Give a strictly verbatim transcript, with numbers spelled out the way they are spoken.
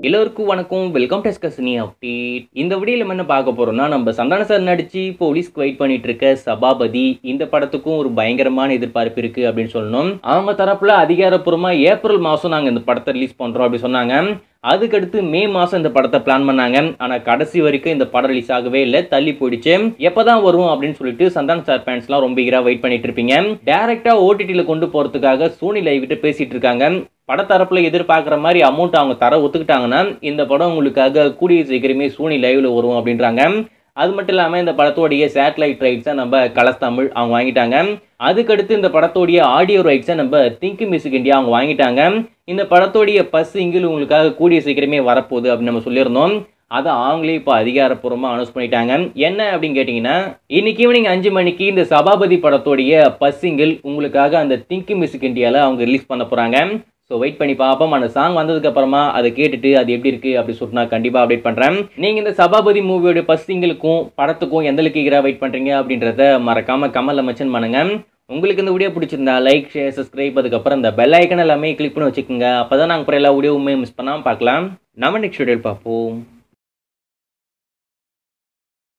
எல்லோருக்கும் வணக்கம். Welcome to டிஸ்கஷனி அப்டேட். இந்த வீடியோல நம்ம என்ன பார்க்க போறோம்னா, நம்ம சந்தான சார் நடிச்சு போலீஸ்க்கு வெயிட் பண்ணிட்டு இருக்க சபாபதி இந்த படத்துக்கும் ஒரு பயங்கரமான எதிர்பார்ப்பு இருக்கு அப்படின்னு சொல்லணும். அவங்க தரப்புல அதிகாரப்பூர்வமா ஏப்ரல் மாசம் நாங்க இந்த படத்தை ரிலீஸ் பண்றோம் அப்படி சொன்னாங்க. அதுக்கடுத்து மே மாசம் இந்த படத்தை பிளான் பண்ணாங்க. ஆனா கடைசி வரைக்கும் இந்த படம் ரிலீஸ் ஆகவே இல்லை, தள்ளி போயிடுச்சு. எப்பதான் வரும் அப்படின்னு சொல்லிட்டு சந்தான சார் ஃபேன்ஸ் எல்லாம் ரொம்ப ஈகரா வெயிட் பண்ணிட்டு இருப்பீங்க. டைரக்டா ஓடிடில கொண்டு போறதுக்காக சோனி லைவ் கிட்ட பேசிட்டு இருக்காங்க. படத்தரப்புல எதிர்பார்க்குற மாதிரி அமௌண்ட் அவங்க தர ஒத்துக்கிட்டாங்கன்னா இந்த படம் உங்களுக்காக கூடிய சீக்கிரமே சோனி லைவ்ல வரும் அப்படின்றாங்க. அது மட்டும் இல்லாமல் இந்த படத்தோடைய சேட்டலைட் ரைட்ஸை நம்ம கலர்ஸ் தமிழ் அவங்க வாங்கிட்டாங்க. அதுக்கடுத்து இந்த படத்தோடைய ஆடியோ ரைட்ஸை நம்ம திங்க் மியூசிக் இந்தியா அவங்க வாங்கிட்டாங்க. இந்த படத்தோடைய பஸ் சிங்கிள் உங்களுக்காக கூடிய சீக்கிரமே வரப்போகுது அப்படின்னு நம்ம சொல்லியிருந்தோம். அதை அவங்களே இப்போ அதிகாரப்பூர்வமாக அனௌன்ஸ் பண்ணிட்டாங்க. என்ன அப்படின்னு கேட்டிங்கன்னா, இன்னைக்கு ஈவினிங் அஞ்சு மணிக்கு இந்த சபாபதி படத்தோடைய பஸ் சிங்கிள் உங்களுக்காக அந்த திங்க் மியூசிக் இந்தியாவில் அவங்க ரிலீஸ் பண்ண போகிறாங்க. ஸோ வெயிட் பண்ணி பார்ப்போம். அந்த சாங் வந்ததுக்கு அப்புறமா அதை கேட்டுட்டு அது எப்படி இருக்கு அப்படி சொல்லிட்டு நான் கண்டிப்பாக அப்டேட் பண்ணுறேன். நீங்கள் இந்த சபாபதி மூவியோட ஃபர்ஸ்ட் சிங்கிளுக்கும் படத்துக்கும் எந்த அளவுக்கு ஈகராக வெயிட் பண்ணுறீங்க அப்படின்றத மறக்காம கமெண்ட்ல மென்ஷன் பண்ணுங்க. உங்களுக்கு இந்த வீடியோ பிடிச்சிருந்தா லைக், ஷேர், சப்ஸ்கிரைப், அதுக்கப்புறம் இந்த பெல் ஐக்கன் எல்லாமே கிளிக் பண்ணி வச்சுக்கோங்க. அப்போ தான் நாங்கள் அப்புறம் எல்லா வீடியோவுமே மிஸ் பண்ணாமல் பார்க்கலாம். நம்ம நெக்ஸ்ட் வீடியோவில் பார்ப்போம்.